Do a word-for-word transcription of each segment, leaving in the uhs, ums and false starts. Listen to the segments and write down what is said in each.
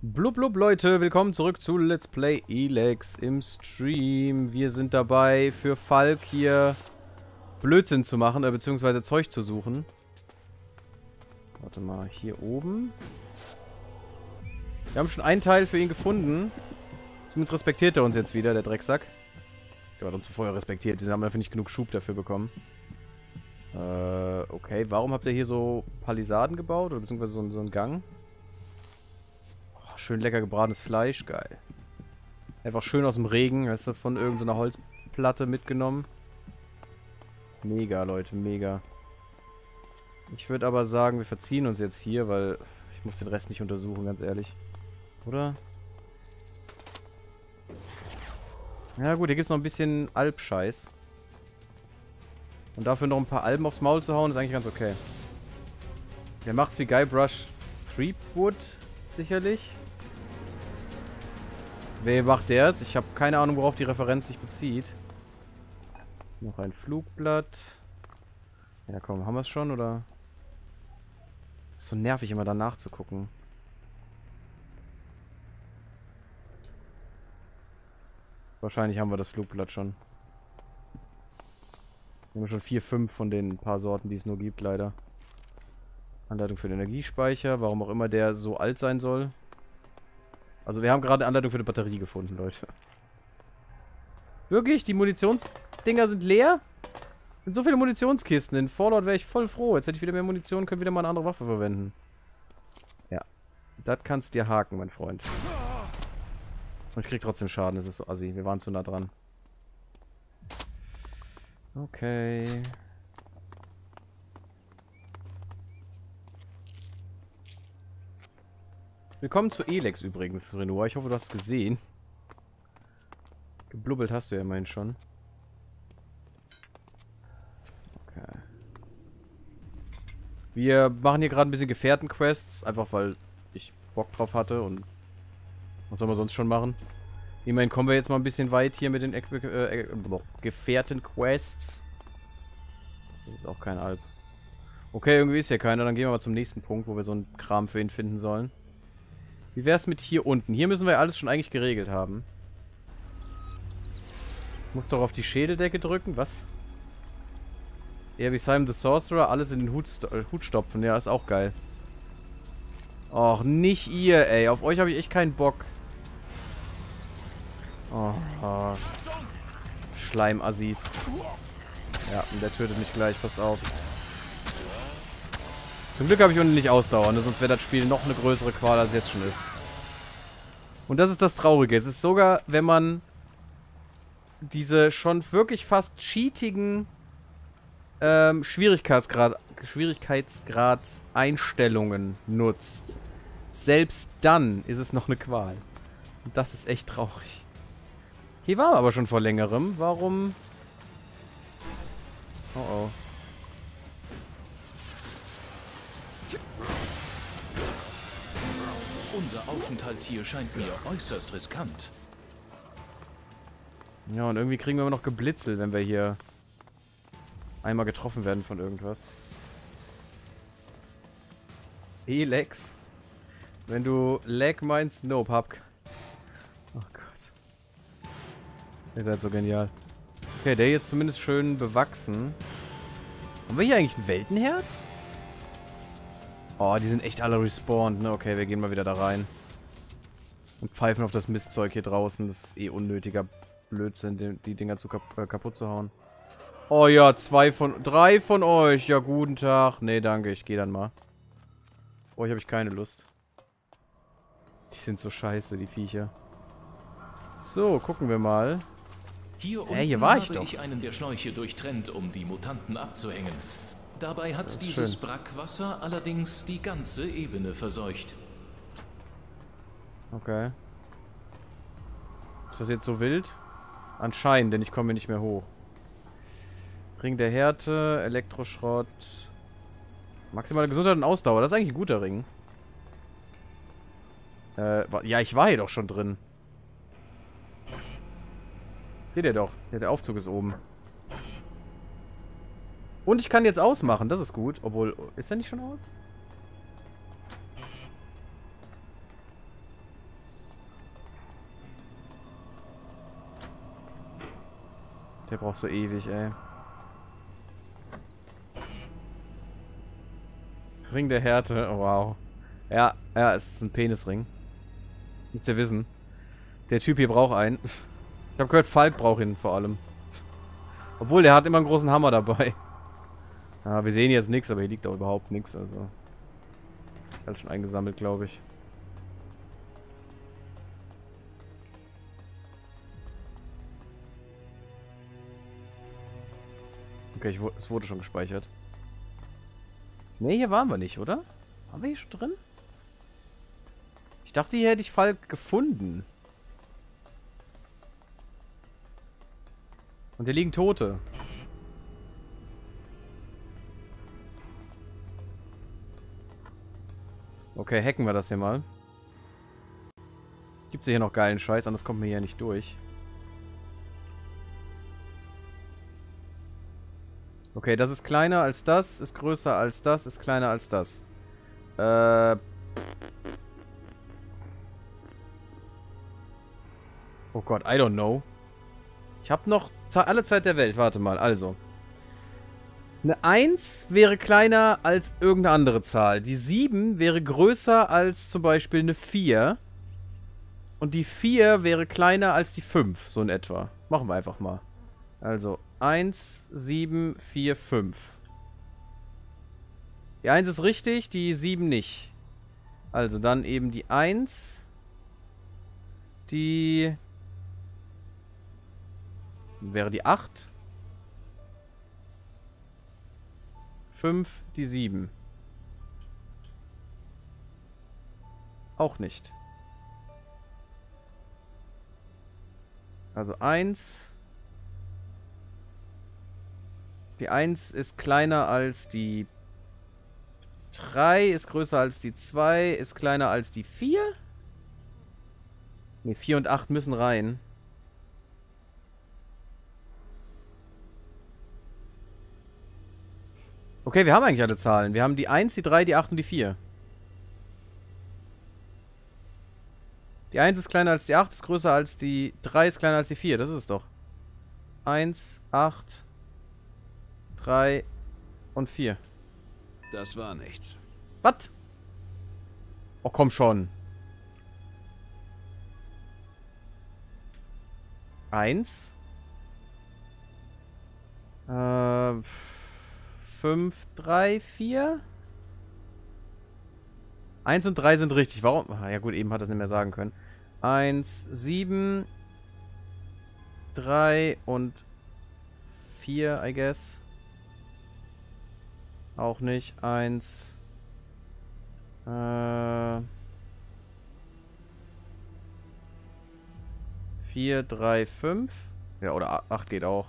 Blub blub Leute, willkommen zurück zu Let's Play Elex im Stream. Wir sind dabei, für Falk hier Blödsinn zu machen, äh, beziehungsweise Zeug zu suchen. Warte mal, hier oben. Wir haben schon einen Teil für ihn gefunden. Zumindest respektiert er uns jetzt wieder, der Drecksack. Der hat uns vorher respektiert, wir haben einfach nicht genug Schub dafür bekommen. Äh, okay, warum habt ihr hier so Palisaden gebaut, oder beziehungsweise so, so einen Gang? Schön lecker gebratenes Fleisch, geil. Einfach schön aus dem Regen, weißt du, von irgendeiner Holzplatte mitgenommen. Mega, Leute, mega. Ich würde aber sagen, wir verziehen uns jetzt hier, weil ich muss den Rest nicht untersuchen, ganz ehrlich. Oder? Ja gut, hier gibt es noch ein bisschen Alpscheiß. Und dafür noch ein paar Alben aufs Maul zu hauen, ist eigentlich ganz okay. Der macht's wie Guybrush Threepwood, sicherlich. Wer macht der es? Ich habe keine Ahnung, worauf die Referenz sich bezieht. Noch ein Flugblatt. Ja komm, haben wir es schon, oder? Ist so nervig, immer danach zu gucken. Wahrscheinlich haben wir das Flugblatt schon. Wir haben schon vier, fünf von den paar Sorten, die es nur gibt, leider. Anleitung für den Energiespeicher, warum auch immer der so alt sein soll. Also wir haben gerade Anleitung für die Batterie gefunden, Leute. Wirklich? Die Munitionsdinger sind leer? Es sind so viele Munitionskisten. In Fallout wäre ich voll froh. Jetzt hätte ich wieder mehr Munition, können wieder mal eine andere Waffe verwenden. Ja. Das kannst dir haken, mein Freund. Und ich krieg trotzdem Schaden, das ist so assi. Wir waren zu nah dran. Okay. Willkommen zu Elex übrigens, Renoir. Ich hoffe, du hast es gesehen. Geblubbelt hast du ja immerhin schon. Okay. Wir machen hier gerade ein bisschen Gefährten-Quests, einfach weil ich Bock drauf hatte und was soll man sonst schon machen? Immerhin kommen wir jetzt mal ein bisschen weit hier mit den äh, äh, Gefährten-Quests. Das ist auch kein Alp. Okay, irgendwie ist hier keiner. Dann gehen wir mal zum nächsten Punkt, wo wir so einen Kram für ihn finden sollen. Wie wär's mit hier unten? Hier müssen wir alles schon eigentlich geregelt haben. Ich muss doch auf die Schädeldecke drücken. Was? Eher wie Simon the Sorcerer. Alles in den Hut, äh, Hut stopfen. Ja, ist auch geil. Och, nicht ihr, ey. Auf euch habe ich echt keinen Bock. Oh, oh. Schleimassis. Ja, und der tötet mich gleich. Passt auf. Zum Glück habe ich unten nicht Ausdauer, sonst wäre das Spiel noch eine größere Qual, als es jetzt schon ist. Und das ist das Traurige. Es ist sogar, wenn man diese schon wirklich fast cheatigen ähm, Schwierigkeitsgrad, Schwierigkeitsgrad-Einstellungen nutzt. Selbst dann ist es noch eine Qual. Und das ist echt traurig. Hier waren wir aber schon vor längerem. Warum? Oh oh. Unser Aufenthalt hier scheint mir äußerst riskant. Ja, und irgendwie kriegen wir immer noch geblitzelt, wenn wir hier einmal getroffen werden von irgendwas. Elex? Wenn du Lag meinst, nope, hab. Oh Gott. Ihr seid so genial. Okay, der hier ist zumindest schön bewachsen. Haben wir hier eigentlich ein Weltenherz? Oh, die sind echt alle respawned, ne? Okay, wir gehen mal wieder da rein. Und pfeifen auf das Mistzeug hier draußen. Das ist eh unnötiger Blödsinn, die, die Dinger zu kap äh, kaputt zu hauen. Oh ja, zwei von... Drei von euch. Ja, guten Tag. Nee, danke. Ich gehe dann mal. Oh, ich habe ich keine Lust. Die sind so scheiße, die Viecher. So, gucken wir mal. Hier unten hey, hier war ich habe doch. ich einen der Schläuche durchtrennt, um die Mutanten abzuhängen. Dabei hat dieses schön. Brackwasser allerdings die ganze Ebene verseucht. Okay. Ist das jetzt so wild? Anscheinend, denn ich komme hier nicht mehr hoch. Ring der Härte, Elektroschrott. Maximale Gesundheit und Ausdauer. Das ist eigentlich ein guter Ring. Äh, ja, ich war hier doch schon drin. Seht ihr doch. Ja, der Aufzug ist oben. Und ich kann jetzt ausmachen, das ist gut. Obwohl, ist er nicht schon aus? Der braucht so ewig, ey. Ring der Härte, oh, wow. Ja, ja, es ist ein Penisring. Müsst ihr wissen. Der Typ hier braucht einen. Ich habe gehört, Falk braucht ihn vor allem. Obwohl, der hat immer einen großen Hammer dabei. Ja, wir sehen jetzt nichts, aber hier liegt auch überhaupt nichts, also. Alles schon eingesammelt, glaube ich. Okay, ich, es wurde schon gespeichert. Ne, hier waren wir nicht, oder? Waren wir hier schon drin? Ich dachte, hier hätte ich Falk gefunden. Und hier liegen Tote. Okay, hacken wir das hier mal. Gibt's hier noch geilen Scheiß, anders kommt mir hier nicht durch. Okay, das ist kleiner als das, ist größer als das, ist kleiner als das. Äh... Oh Gott, I don't know. Ich habe noch alle Zeit der Welt. Warte mal, also. Eine eins wäre kleiner als irgendeine andere Zahl. Die sieben wäre größer als zum Beispiel eine vier. Und die vier wäre kleiner als die fünf, so in etwa. Machen wir einfach mal. Also, eins, sieben, vier, fünf. Die eins ist richtig, die sieben nicht. Also dann eben die eins. Die... wäre die acht. fünf, die sieben. Auch nicht. Also eins. Die eins ist kleiner als die drei, ist größer als die zwei, ist kleiner als die vier. Ne, vier und acht müssen rein. Okay, wir haben eigentlich alle Zahlen. Wir haben die eins, die drei, die acht und die vier. Die eins ist kleiner als die acht, ist größer als die drei, ist kleiner als die vier. Das ist es doch. eins, acht, drei und vier. Das war nichts. Was? Oh, komm schon. eins. Äh... fünf, drei, vier. eins und drei sind richtig. Warum? Ah, ja gut, eben hat er es nicht mehr sagen können. eins, sieben, drei und vier, I guess. Auch nicht. eins. Äh, vier, drei, fünf. Ja, oder acht geht auch.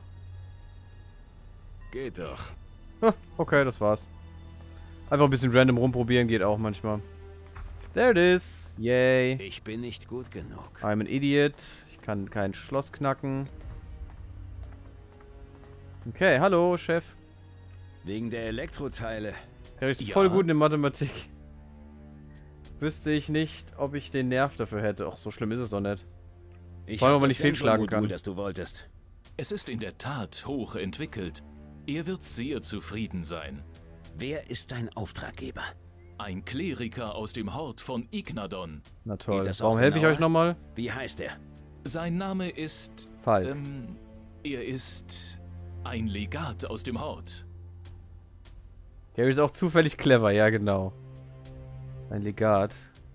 Geht doch. Okay, das war's. Einfach ein bisschen random rumprobieren geht auch manchmal. There it is. Yay. Ich bin nicht gut genug. I'm an idiot. Ich kann kein Schloss knacken. Okay, hallo, Chef. Wegen der Elektroteile. Er ist Ja. voll gut in Mathematik. Wüsste ich nicht, ob ich den Nerv dafür hätte. Ach, so schlimm ist es doch nicht. Ich Vor allem, hab wenn das ich fehlschlagen Sensormodul, kann. das du wolltest. Es ist in der Tat hoch entwickelt. Er wird sehr zufrieden sein. Wer ist dein Auftraggeber? Ein Kleriker aus dem Hort von Ignadon. Na toll. Geht das Warum auch helfe ich genauer? euch nochmal? Wie heißt er? Sein Name ist... Falk. Ähm, er ist ein Legat aus dem Hort. Der ist auch zufällig clever, ja genau. Ein Legat.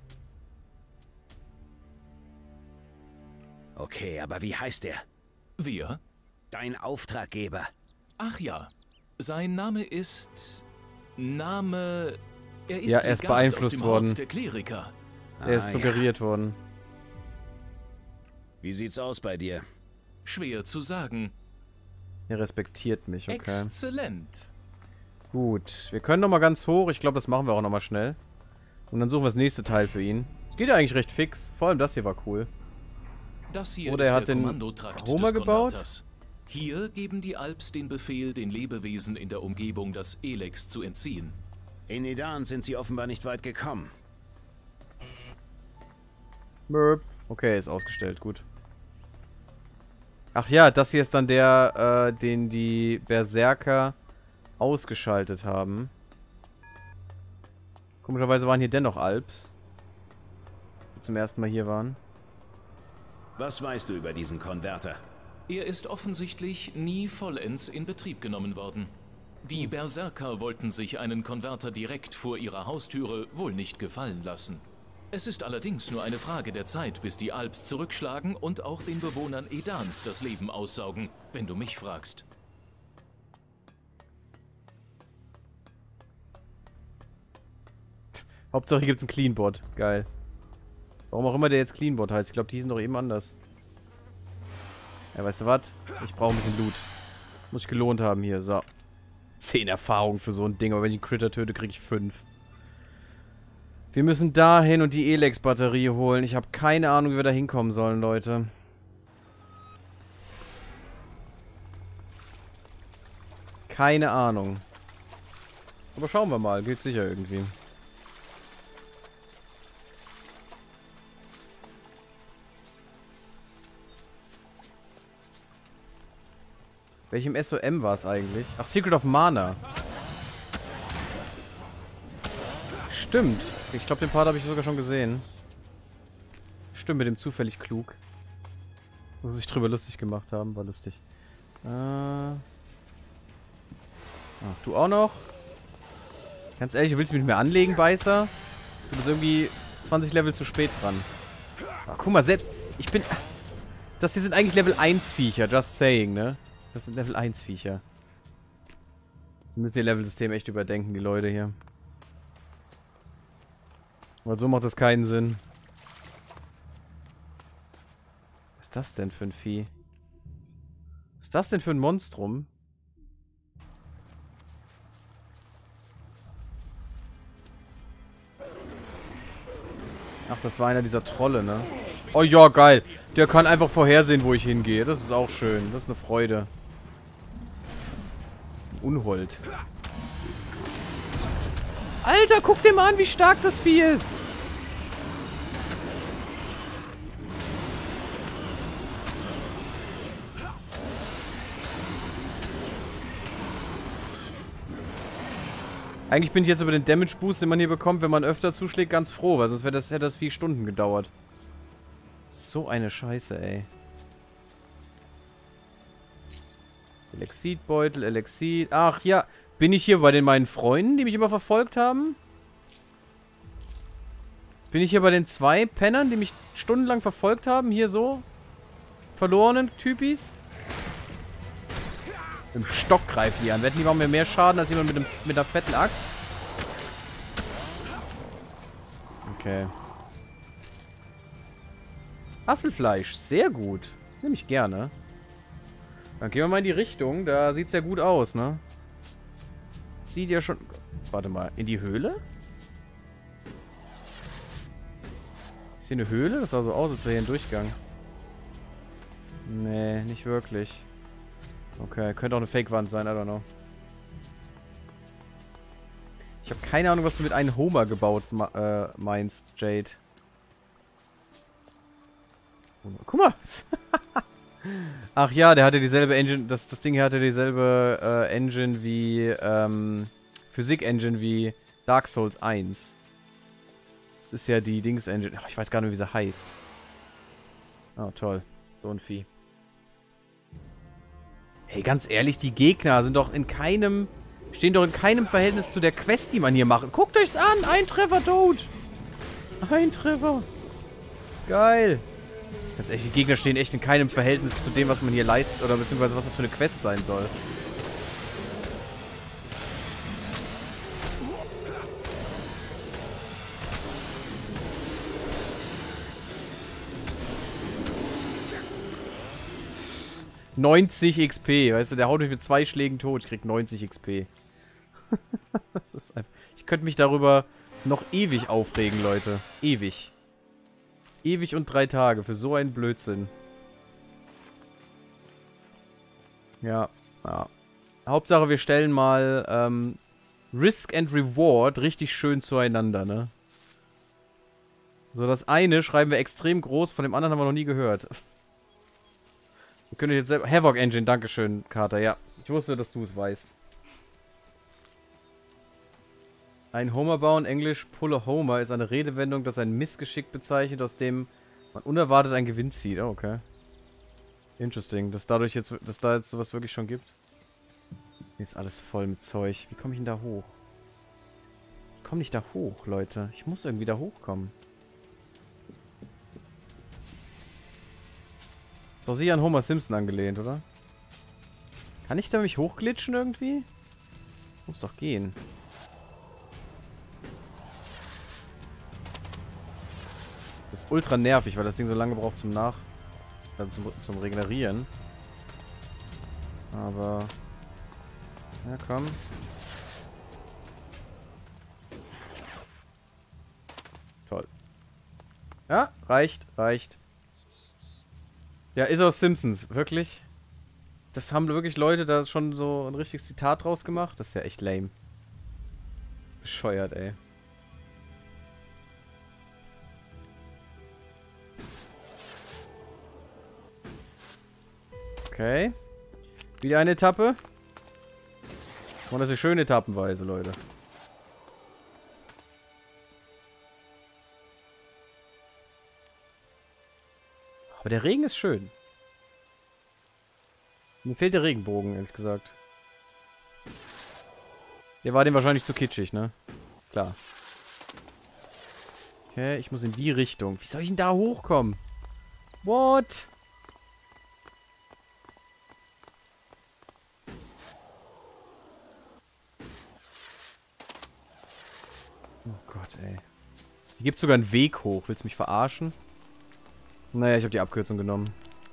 Okay, aber wie heißt er? Wir? Dein Auftraggeber. Ach ja. Sein Name ist... Name... Er ist Ja, er ist Legat beeinflusst aus dem worden. Hort der Kleriker. Er ist Ah, suggeriert ja. worden. Wie sieht's aus bei dir? Schwer zu sagen. Er respektiert mich, okay. Exzellent. Gut, wir können nochmal ganz hoch. Ich glaube, das machen wir auch nochmal schnell. Und dann suchen wir das nächste Teil für ihn. Es geht ja eigentlich recht fix. Vor allem das hier war cool. Das hier Oder ist er hat der den Kommandotrakt Homer des gebaut? Konverters. Hier geben die Alps den Befehl, den Lebewesen in der Umgebung das Elex zu entziehen. In Nidan sind sie offenbar nicht weit gekommen. Möp. Okay, ist ausgestellt, gut. Ach ja, das hier ist dann der, äh, den die Berserker ausgeschaltet haben. Komischerweise waren hier dennoch Alps. Als sie zum ersten Mal hier waren. Was weißt du über diesen Konverter? Er ist offensichtlich nie vollends in Betrieb genommen worden. Die Berserker wollten sich einen Konverter direkt vor ihrer Haustüre wohl nicht gefallen lassen. Es ist allerdings nur eine Frage der Zeit, bis die Alps zurückschlagen und auch den Bewohnern Edans das Leben aussaugen, wenn du mich fragst. Hauptsache hier gibt's ein Cleanbot. Geil. Warum auch immer der jetzt Cleanbot heißt. Ich glaube, die hießen doch eben anders. Ja, weißt du was? Ich brauche ein bisschen Loot. Muss ich gelohnt haben hier. So. zehn Erfahrungen für so ein Ding. Aber wenn ich einen Critter töte, kriege ich fünf. Wir müssen dahin und die Elex-Batterie holen. Ich habe keine Ahnung, wie wir da hinkommen sollen, Leute. Keine Ahnung. Aber schauen wir mal. Geht sicher irgendwie. Welchem S O M war es eigentlich? Ach, Secret of Mana. Stimmt. Ich glaube, den Part habe ich sogar schon gesehen. Stimmt, mit dem zufällig klug. Wo sie sich drüber lustig gemacht haben. War lustig. Äh. Ach, du auch noch? Ganz ehrlich, willst du mich mit mir anlegen, Beißer? Du bist irgendwie zwanzig Level zu spät dran. Ach, guck mal, selbst... Ich bin... Das hier sind eigentlich Level eins Viecher, just saying, ne? Das sind Level eins Viecher. Wir müssen ihr Level-System echt überdenken, die Leute hier. Weil so macht das keinen Sinn. Was ist das denn für ein Vieh? Was ist das denn für ein Monstrum? Ach, das war einer dieser Trolle, ne? Oh ja, geil. Der kann einfach vorhersehen, wo ich hingehe. Das ist auch schön. Das ist eine Freude. Unhold. Alter, guck dir mal an, wie stark das Vieh ist. Eigentlich bin ich jetzt über den Damage Boost, den man hier bekommt, wenn man öfter zuschlägt, ganz froh, weil sonst wäre das, hätte das vier Stunden gedauert. So eine Scheiße, ey. Elexidbeutel, Elexid. Ach ja, bin ich hier bei den meinen Freunden, die mich immer verfolgt haben? Bin ich hier bei den zwei Pennern, die mich stundenlang verfolgt haben? Hier so? Verlorenen Typis? Mit dem Stock greifen die an. Wetten, die machen mir mehr Schaden als jemand mit, dem, mit einer fetten Axt. Okay. Hasselfleisch, sehr gut. Nehme ich gerne. Dann gehen wir mal in die Richtung. Da sieht es ja gut aus, ne? Sieht ja schon... Warte mal, in die Höhle? Ist hier eine Höhle? Das sah so aus, als wäre hier ein Durchgang. Nee, nicht wirklich. Okay, könnte auch eine Fake-Wand sein, I don't know. Ich habe keine Ahnung, was du mit einem Homer gebaut äh, meinst, Jade. Guck mal! Ach ja, der hatte dieselbe Engine, das, das Ding hier hatte dieselbe äh, Engine wie, ähm, Physik-Engine wie Dark Souls eins. Das ist ja die Dings-Engine. Ich weiß gar nicht, wie sie heißt. Oh, toll. So ein Vieh. Hey, ganz ehrlich, die Gegner sind doch in keinem... Stehen doch in keinem Verhältnis zu der Quest, die man hier macht. Guckt euch's an! Ein Treffer tot! Ein Treffer! Geil! Ganz ehrlich, die Gegner stehen echt in keinem Verhältnis zu dem, was man hier leistet, oder beziehungsweise was das für eine Quest sein soll. neunzig X P, weißt du, der haut mich mit zwei Schlägen tot, kriegt neunzig X P. Das ist einfach, ich könnte mich darüber noch ewig aufregen, Leute. Ewig. Ewig und drei Tage für so einen Blödsinn. Ja, ja. Hauptsache, wir stellen mal ähm, Risk and Reward richtig schön zueinander, ne? So, das eine schreiben wir extrem groß, von dem anderen haben wir noch nie gehört. könnt ihr jetzt selber... Havoc Engine, dankeschön, Carter, ja. Ich wusste, dass du es weißt. Ein Homer bauen, Englisch Pull a Homer, ist eine Redewendung, das ein Missgeschick bezeichnet, aus dem man unerwartet einen Gewinn zieht. Oh, okay. Interesting, dass dadurch jetzt, dass da jetzt sowas wirklich schon gibt. Jetzt alles voll mit Zeug. Wie komme ich denn da hoch? Ich komme nicht da hoch, Leute. Ich muss irgendwie da hochkommen. Ist doch sicher an Homer Simpson angelehnt, oder? Kann ich da mich hochglitschen irgendwie? Muss doch gehen. Das ist ultra nervig, weil das Ding so lange braucht zum Nach... Äh, zum, zum Regenerieren. Aber... Ja, komm. Toll. Ja, reicht, reicht. Ja, ist aus Simpsons, wirklich? Das haben wirklich Leute da schon so ein richtiges Zitat draus gemacht? Das ist ja echt lame. Bescheuert, ey. Okay. Wieder eine Etappe. Und das ist schöne Etappenweise, Leute. Aber der Regen ist schön. Mir fehlt der Regenbogen, ehrlich gesagt. Der war dem wahrscheinlich zu kitschig, ne? Ist klar. Okay, ich muss in die Richtung. Wie soll ich denn da hochkommen? What? Oh Gott, ey. Hier gibt es sogar einen Weg hoch. Willst du mich verarschen? Naja, ich habe die Abkürzung genommen.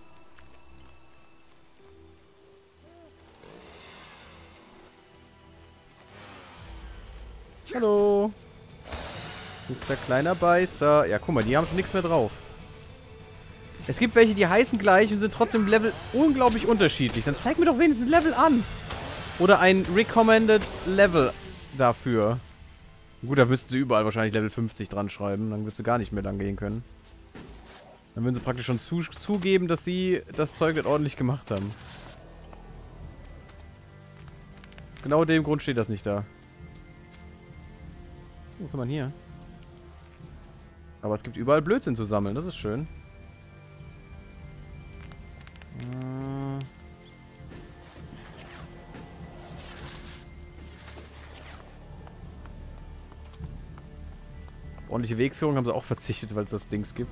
Hallo. Jetzt der kleiner Beißer. Ja, guck mal, die haben schon nichts mehr drauf. Es gibt welche, die heißen gleich und sind trotzdem im Level unglaublich unterschiedlich. Dann zeig mir doch wenigstens ein Level an. Oder ein Recommended Level dafür. Gut, da müssten sie überall wahrscheinlich Level fünfzig dran schreiben. Dann würdest du gar nicht mehr lang gehen können. Dann würden sie praktisch schon zu, zugeben, dass sie das Zeug nicht ordentlich gemacht haben. Aus genau dem Grund steht das nicht da. Oh, kann man hier. Aber es gibt überall Blödsinn zu sammeln, das ist schön. Äh. Ordentliche Wegführung haben sie auch verzichtet, weil es das Dings gibt.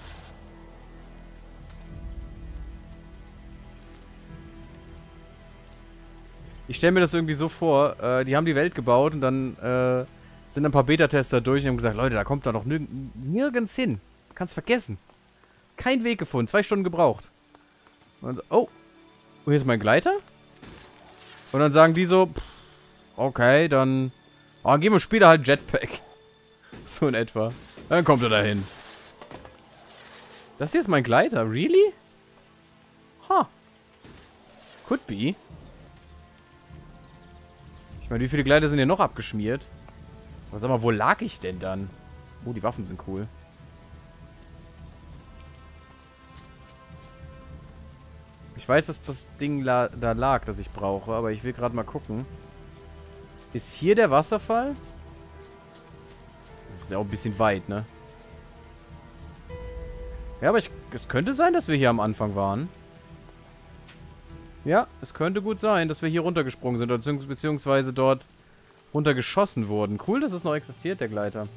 Ich stelle mir das irgendwie so vor, äh, die haben die Welt gebaut und dann äh, sind ein paar Beta-Tester durch und haben gesagt, Leute, da kommt da noch nirg nirgends hin. Kannst vergessen. Kein Weg gefunden, zwei Stunden gebraucht. Und, oh, und hier ist mein Gleiter? Und dann sagen die so, pff, okay, dann oh, dann geben wir später halt Jetpack. So in etwa. Dann kommt er dahin. Das hier ist mein Gleiter, really? Huh. Could be. Ich meine, wie viele Gleiter sind hier noch abgeschmiert? Aber sag mal, wo lag ich denn dann? Oh, die Waffen sind cool. Ich weiß, dass das Ding la da lag, das ich brauche, aber ich will gerade mal gucken. Ist hier der Wasserfall? Das ist ja auch ein bisschen weit, ne? Ja, aber ich, es könnte sein, dass wir hier am Anfang waren. Ja, es könnte gut sein, dass wir hier runtergesprungen sind, beziehungsweise dort runtergeschossen wurden. Cool, dass es noch existiert, der Gleiter.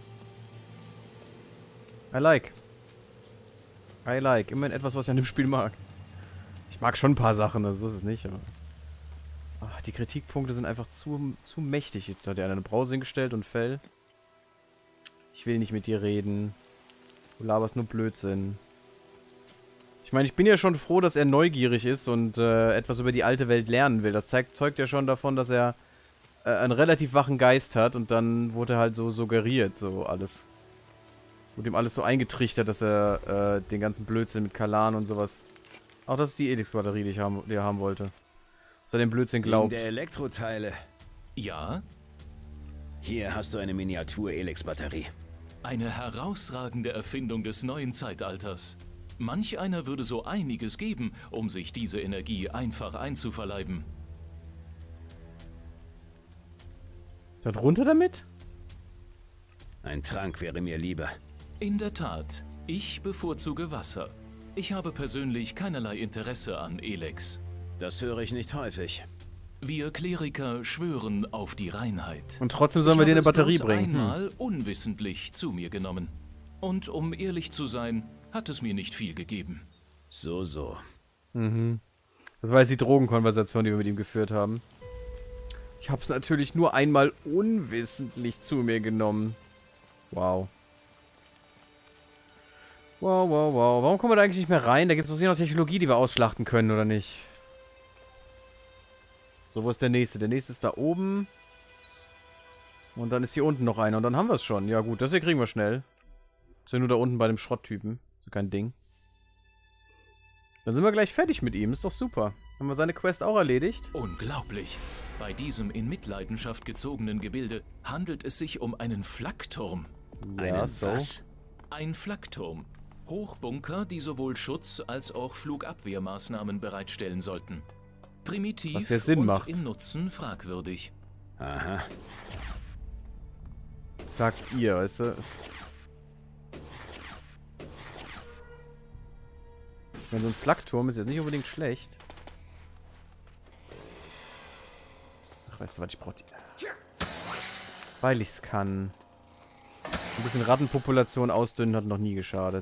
I like. I like. Immerhin etwas, was ich an dem Spiel mag. Ich mag schon ein paar Sachen, also so ist es nicht, aber... Ach, die Kritikpunkte sind einfach zu, zu mächtig. Da hat er eine Brause hingestellt und Fell. Ich will nicht mit dir reden. Du laberst nur Blödsinn. Ich meine, ich bin ja schon froh, dass er neugierig ist und äh, etwas über die alte Welt lernen will. Das zeigt, zeugt ja schon davon, dass er äh, einen relativ wachen Geist hat und dann wurde er halt so suggeriert, so alles. Wurde ihm alles so eingetrichtert, dass er äh, den ganzen Blödsinn mit Kalan und sowas... Auch das ist die Elix-Batterie, die, ich haben, die er haben wollte. Dass er den Blödsinn glaubt. Wegen der Elektroteile. Ja? Hier hast du eine Miniatur-Elix-Batterie. Eine herausragende Erfindung des neuen Zeitalters. Manch einer würde so einiges geben, um sich diese Energie einfach einzuverleiben. Da drunter damit? Ein Trank wäre mir lieber. In der Tat, ich bevorzuge Wasser. Ich habe persönlich keinerlei Interesse an Elex. Das höre ich nicht häufig. Wir Kleriker schwören auf die Reinheit. Und trotzdem sollen wir dir eine Batterie Ich habe es bloß bringen. Hm. einmal unwissentlich zu mir genommen. Und um ehrlich zu sein, hat es mir nicht viel gegeben. So, so. Mhm. Das war jetzt die Drogenkonversation, die wir mit ihm geführt haben. Ich habe es natürlich nur einmal unwissentlich zu mir genommen. Wow. Wow, wow, wow. Warum kommen wir da eigentlich nicht mehr rein? Da gibt es doch sicher noch Technologie, die wir ausschlachten können, oder nicht? So, wo ist der nächste? Der nächste ist da oben. Und dann ist hier unten noch einer. Und dann haben wir es schon. Ja gut, das hier kriegen wir schnell. Ist ja nur da unten bei dem Schrotttypen. Ist ja kein Ding. Dann sind wir gleich fertig mit ihm. Ist doch super. Haben wir seine Quest auch erledigt? Unglaublich. Bei diesem in Mitleidenschaft gezogenen Gebilde handelt es sich um einen Flakturm. Ja, Einen so. was? Ein Flakturm. Hochbunker, die sowohl Schutz- als auch Flugabwehrmaßnahmen bereitstellen sollten. Primitiv Was ja Sinn und macht. im Nutzen fragwürdig. Aha. Sagt ihr, weißt du? Ich meine, so ein Flakturm ist jetzt nicht unbedingt schlecht. Ach, weißt du was, ich brauch die... Weil ich's kann. Ein bisschen Rattenpopulation ausdünnen hat noch nie geschadet.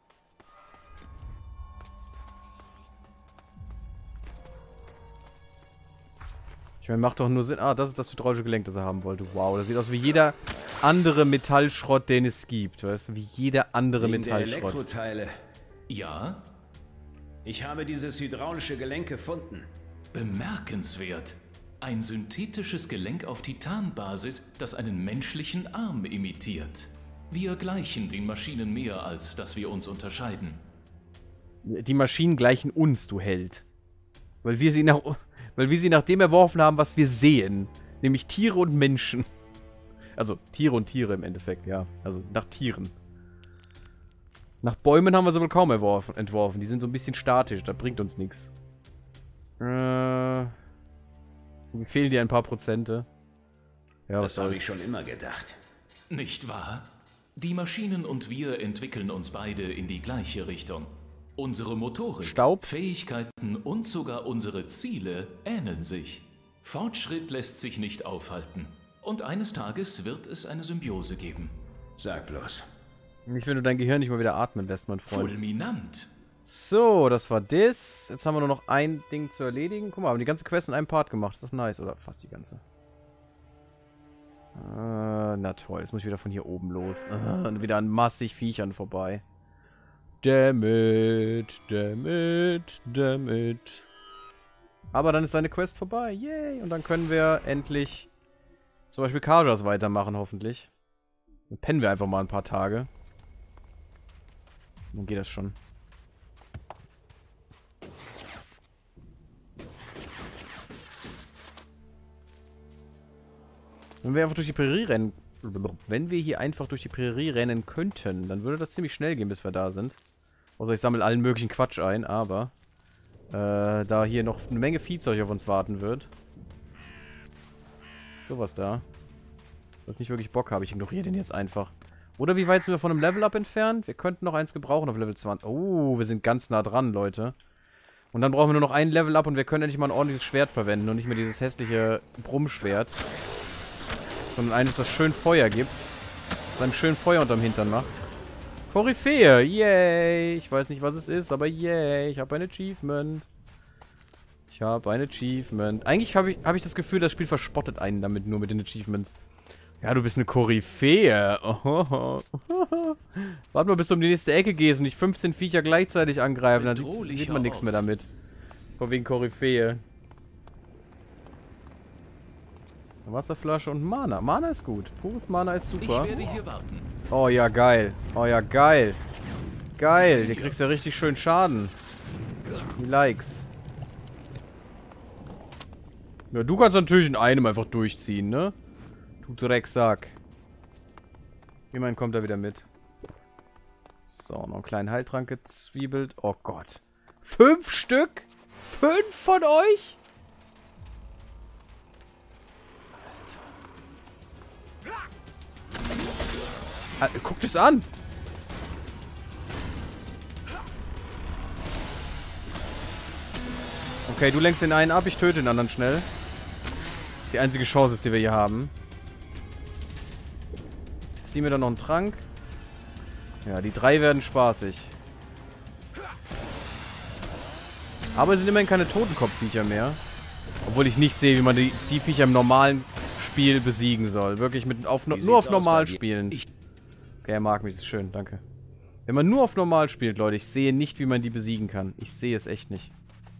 Ich meine, macht doch nur Sinn... Ah, das ist das hydraulische Gelenk, das er haben wollte. Wow, das sieht aus wie jeder andere Metallschrott, den es gibt. Weißt du, wie jeder andere Wegen der Metallschrott. Elektroteile. Ja, Ich habe dieses hydraulische Gelenk gefunden. bemerkenswert. Ein synthetisches Gelenk auf Titanbasis, das einen menschlichen Arm imitiert. Wir gleichen den Maschinen mehr, als dass wir uns unterscheiden. Die Maschinen gleichen uns, du Held. Weil wir sie nach, weil wir sie nach dem erworfen haben, was wir sehen. Nämlich Tiere und Menschen. Also Tiere und Tiere im Endeffekt, ja. Also nach Tieren. Nach Bäumen haben wir sie wohl kaum erworfen, entworfen. Die sind so ein bisschen statisch, das bringt uns nichts. Äh... Mir fehlen dir ein paar Prozente. Ja, was Das habe soll's. ich schon immer gedacht. Nicht wahr? Die Maschinen und wir entwickeln uns beide in die gleiche Richtung. Unsere Motoren, Staub? Fähigkeiten und sogar unsere Ziele ähneln sich. Fortschritt lässt sich nicht aufhalten. Und eines Tages wird es eine Symbiose geben. Sag bloß. Nicht, wenn du dein Gehirn nicht mal wieder atmen lässt, mein Freund. Fulminant. So, das war das. Jetzt haben wir nur noch ein Ding zu erledigen. Guck mal, wir haben die ganze Quest in einem Part gemacht. Ist das nice? Oder fast die ganze. Äh, na toll. Jetzt muss ich wieder von hier oben los. Äh, und wieder an massig Viechern vorbei. Dammit, dammit, dammit. Aber dann ist deine Quest vorbei. Yay. Und dann können wir endlich zum Beispiel Karjas weitermachen, hoffentlich. Dann pennen wir einfach mal ein paar Tage. Dann geht das schon. Wenn wir einfach durch die Prärie rennen... Wenn wir hier einfach durch die Prärie rennen könnten, dann würde das ziemlich schnell gehen, bis wir da sind. Außer ich sammle allen möglichen Quatsch ein, aber... Äh, da hier noch eine Menge Viehzeug auf uns warten wird. Sowas da. Was ich nicht wirklich Bock habe, ich ignoriere den jetzt einfach. Oder wie weit sind wir von einem Level-Up entfernt? Wir könnten noch eins gebrauchen auf Level zwanzig. Oh, wir sind ganz nah dran, Leute. Und dann brauchen wir nur noch ein Level-Up und wir können endlich mal ein ordentliches Schwert verwenden und nicht mehr dieses hässliche Brummschwert. Sondern eines, das schön Feuer gibt. Das einem schön Feuer unterm Hintern macht. Koryphäe, yay. Ich weiß nicht, was es ist, aber yay. Ich habe ein Achievement. Ich habe ein Achievement. Eigentlich habe ich, hab ich das Gefühl, das Spiel verspottet einen damit, nur mit den Achievements. Ja, du bist eine Koryphäe. Oh. Warte mal, bis du um die nächste Ecke gehst und dich fünfzehn Viecher gleichzeitig angreifen. Dann sieht, sieht man nichts mehr damit. Von wegen Koryphäe. Wasserflasche und Mana. Mana ist gut. Pures Mana ist Ich super. werde hier warten. Oh ja, geil. Oh ja, geil. Geil. Hier kriegst du ja richtig schön Schaden. Die Likes. Ja, du kannst natürlich in einem einfach durchziehen, ne? Du Drecksack. Immerhin kommt er wieder mit. So, noch einen kleinen Heiltrank gezwiebelt. Oh Gott. Fünf Stück? Fünf von euch? Alter. Alter, guckt es an. Okay, du lenkst den einen ab, ich töte den anderen schnell. Das ist die einzige Chance, die wir hier haben. Zieh mir dann noch einen Trank. Ja, die drei werden spaßig. Aber es sind immerhin keine Totenkopfviecher mehr. Obwohl ich nicht sehe, wie man die, die Viecher im normalen Spiel besiegen soll. Wirklich mit auf, nur auf normal spielen. Okay, er mag mich, das ist schön, danke. Wenn man nur auf normal spielt, Leute, ich sehe nicht, wie man die besiegen kann. Ich sehe es echt nicht.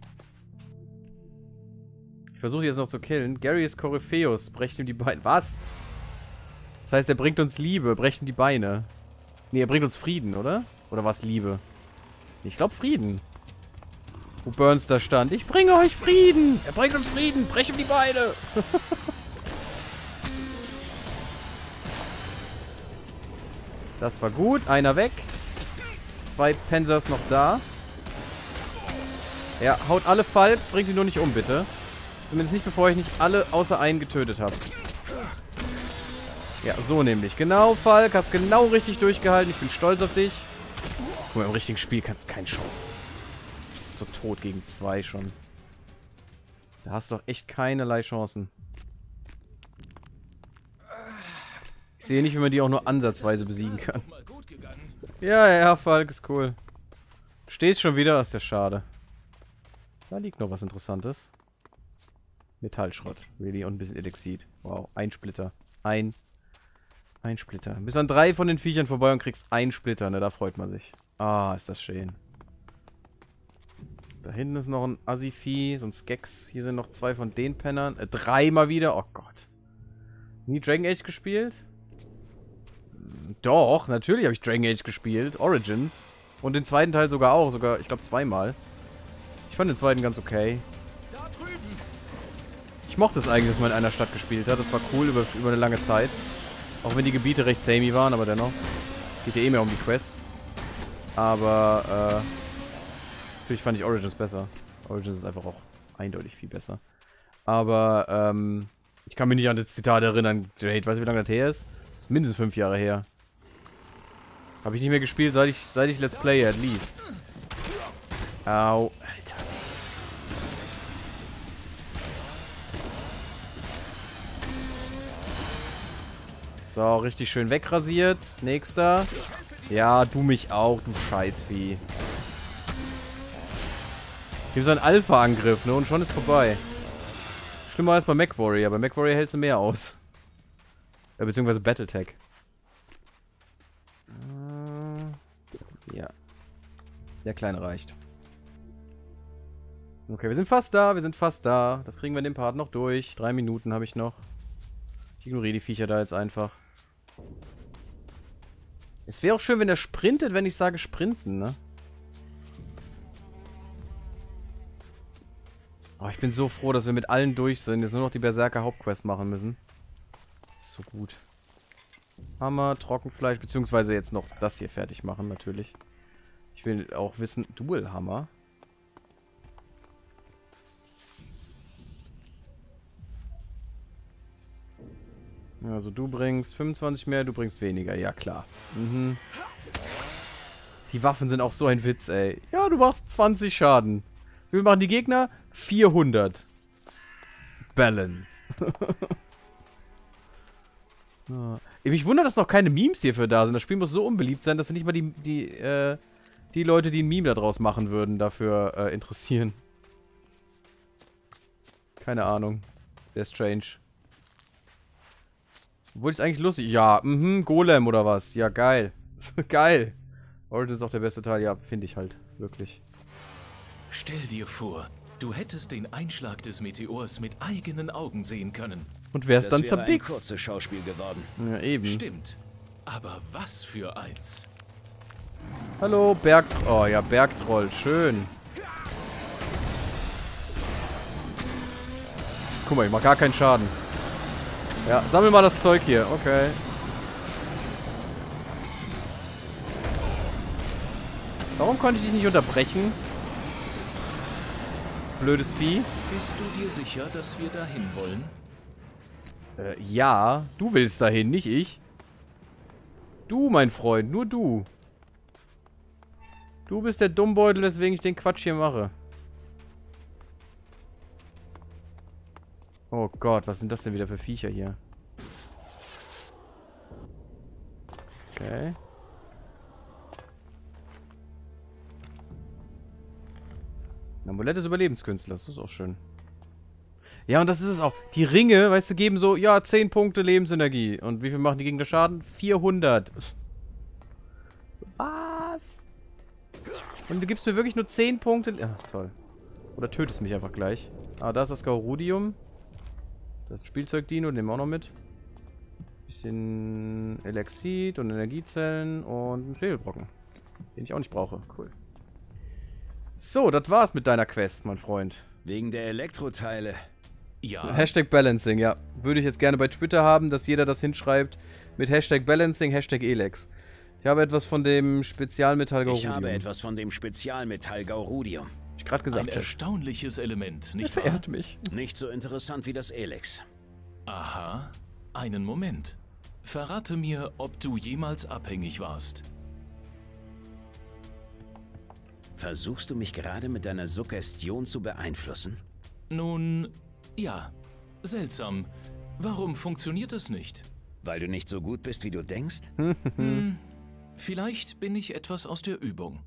Ich versuche jetzt noch zu killen. Gary ist Korypheus. Brecht ihm die Beine. Was? Das heißt, er bringt uns Liebe. Brecht ihm die Beine. Nee, er bringt uns Frieden, oder? Oder was Liebe? Ich glaube Frieden. Wo Burns da stand. Ich bringe euch Frieden. Er bringt uns Frieden. Brecht ihm die Beine. Das war gut. Einer weg. Zwei Panzers noch da. Ja, haut alle Falk. Bringt ihn nur nicht um, bitte. Zumindest nicht, bevor ich nicht alle außer einen getötet habe. Ja, so nämlich. Genau, Falk. Hast genau richtig durchgehalten. Ich bin stolz auf dich. Guck mal, im richtigen Spiel kannst du keine Chance. Du bist so tot gegen zwei schon. Da hast du doch echt keinerlei Chancen. Ich sehe nicht, wie man die auch nur ansatzweise besiegen kann. Ja, ja, Falk ist cool. Stehst schon wieder? Das ist ja schade. Da liegt noch was Interessantes. Metallschrott. Really? Und ein bisschen Elixir. Wow. Ein Splitter. Ein. Ein Splitter. Bis an drei von den Viechern vorbei und kriegst einen Splitter, ne? Da freut man sich. Ah, ist das schön. Da hinten ist noch ein Assi-Vieh, so ein Skex. Hier sind noch zwei von den Pennern. Äh, dreimal wieder. Oh Gott. Nie Dragon Age gespielt? Doch, natürlich habe ich Dragon Age gespielt. Origins. Und den zweiten Teil sogar auch. Sogar, ich glaube, zweimal. Ich fand den zweiten ganz okay. Ich mochte es eigentlich, dass man in einer Stadt gespielt hat. Das war cool über, über eine lange Zeit. Auch wenn die Gebiete recht samey waren, aber dennoch. Geht ja eh mehr um die Quests. Aber, äh... natürlich fand ich Origins besser. Origins ist einfach auch eindeutig viel besser. Aber, ähm... ich kann mich nicht an das Zitat erinnern. Jade, weißt du, wie lange das her ist? Das ist mindestens fünf Jahre her. Habe ich nicht mehr gespielt, seit ich, seit ich Let's Play, at least. Au. Alter. So, richtig schön wegrasiert. Nächster. Ja, du mich auch, du Scheißvieh. Hier ist ein Alpha-Angriff, ne? Und schon ist vorbei. Schlimmer als bei MechWarrior. Bei MechWarrior hältst du mehr aus. Ja, beziehungsweise Battletech. Ja. Der Kleine reicht. Okay, wir sind fast da, wir sind fast da. Das kriegen wir in dem Part noch durch. Drei Minuten habe ich noch. Ich ignoriere die Viecher da jetzt einfach. Es wäre auch schön, wenn er sprintet, wenn ich sage sprinten, ne? Oh, ich bin so froh, dass wir mit allen durch sind. Jetzt nur noch die Berserker Hauptquest machen müssen. Das ist so gut. Hammer, Trockenfleisch, beziehungsweise jetzt noch das hier fertig machen, natürlich. Ich will auch wissen, Dual-Hammer. Also du bringst fünfundzwanzig mehr, du bringst weniger, ja klar. Mhm. Die Waffen sind auch so ein Witz, ey. Ja, du machst zwanzig Schaden. Wir machen die Gegner vierhundert. Balance. Ja. Mich wundert, dass noch keine Memes hierfür da sind. Das Spiel muss so unbeliebt sein, dass sie nicht mal die, die, äh, die Leute, die ein Meme daraus machen würden, dafür äh, interessieren. Keine Ahnung. Sehr strange. Obwohl es eigentlich lustig. Ja, mhm, Golem oder was? Ja, geil. Geil. Origin ist auch der beste Teil. Ja, finde ich halt. Wirklich. Stell dir vor, du hättest den Einschlag des Meteors mit eigenen Augen sehen können. Und wär's dann Das wäre ein zerbixt. kurzes Schauspiel geworden. Ja, eben. Stimmt. Aber was für eins. Hallo, Bergtroll. Oh ja, Bergtroll. Schön. Guck mal, ich mach gar keinen Schaden. Ja, sammel mal das Zeug hier. Okay. Warum konnte ich dich nicht unterbrechen? Blödes Vieh. Bist du dir sicher, dass wir dahin wollen? Äh, ja. Du willst dahin, nicht ich. Du, mein Freund. Nur du. Du bist der Dummbeutel, weswegen ich den Quatsch hier mache. Oh Gott, was sind das denn wieder für Viecher hier? Okay. Amulett des Überlebenskünstlers, das ist auch schön. Ja, und das ist es auch. Die Ringe, weißt du, geben so, ja, zehn Punkte Lebensenergie. Und wie viel machen die Gegner Schaden? vierhundert. So, was? Und du gibst mir wirklich nur zehn Punkte. Ach, toll. Oder tötest mich einfach gleich. Ah, da ist das Gaurudium. Das Spielzeug-Dino, nehmen wir auch noch mit. Bisschen Elexit und Energiezellen und einen Schädelbrocken. Den ich auch nicht brauche. Cool. So, das war's mit deiner Quest, mein Freund. Wegen der Elektroteile. Ja. Hashtag Balancing, ja. Würde ich jetzt gerne bei Twitter haben, dass jeder das hinschreibt mit Hashtag Balancing, Hashtag Elex. Ich habe etwas von dem Spezialmetall Gaurudium. Ich habe etwas von dem Spezialmetall Gaurudium. Ich gerade gesagt. Ein erstaunliches Element, nicht Er wahr? verehrt mich. Nicht so interessant wie das Elex. Aha. Einen Moment. Verrate mir, ob du jemals abhängig warst. Versuchst du mich gerade mit deiner Suggestion zu beeinflussen? Nun, ja. Seltsam. Warum funktioniert es nicht? Weil du nicht so gut bist, wie du denkst? Hm, vielleicht bin ich etwas aus der Übung.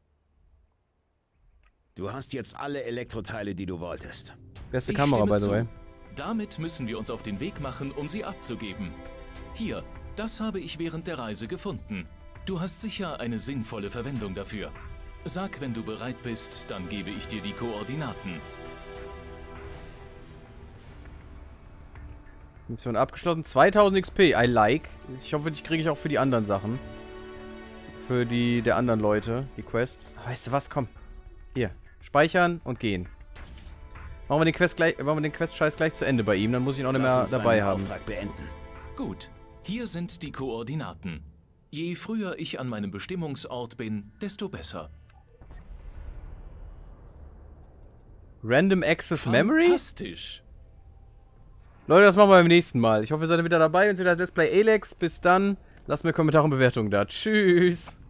Du hast jetzt alle Elektroteile, die du wolltest. Beste Ich Kamera, stimme by the zu. way. Damit müssen wir uns auf den Weg machen, um sie abzugeben. Hier, das habe ich während der Reise gefunden. Du hast sicher eine sinnvolle Verwendung dafür. Sag, wenn du bereit bist, dann gebe ich dir die Koordinaten. Mission abgeschlossen. zweitausend X P. I like. Ich hoffe, die kriege ich auch für die anderen Sachen. Für die der anderen Leute. Die Quests. Weißt du was? Komm. Hier. Speichern und gehen. Machen wir den Quest gleich, machen wir den Quest-Scheiß gleich zu Ende bei ihm. Dann muss ich ihn auch nicht Lass mehr uns dabei deinen haben. Auftrag beenden. Gut, hier sind die Koordinaten. Je früher ich an meinem Bestimmungsort bin, desto besser. Random Access Memory? Fantastisch. Leute, das machen wir beim nächsten Mal. Ich hoffe, ihr seid wieder dabei und seht das Let's Play Elex. Bis dann. Lasst mir Kommentare und Bewertungen da. Tschüss.